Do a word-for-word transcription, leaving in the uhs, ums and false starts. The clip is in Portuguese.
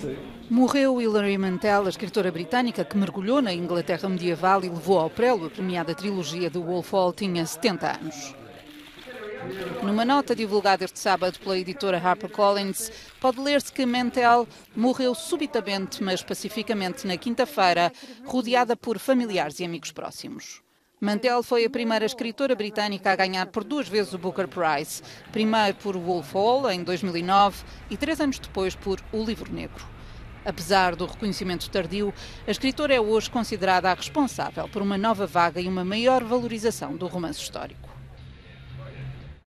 Morreu Hilary Mantel, a escritora britânica que mergulhou na Inglaterra medieval e levou ao prelo a premiada trilogia do Wolf Hall, tinha setenta anos. Numa nota divulgada este sábado pela editora HarperCollins, pode ler-se que Mantel morreu subitamente, mas pacificamente, na quinta-feira, rodeada por familiares e amigos próximos. Mantel foi a primeira escritora britânica a ganhar por duas vezes o Booker Prize, primeiro por Wolf Hall, em dois mil e nove, e três anos depois por O Livro Negro. Apesar do reconhecimento tardio, a escritora é hoje considerada a responsável por uma nova vaga e uma maior valorização do romance histórico.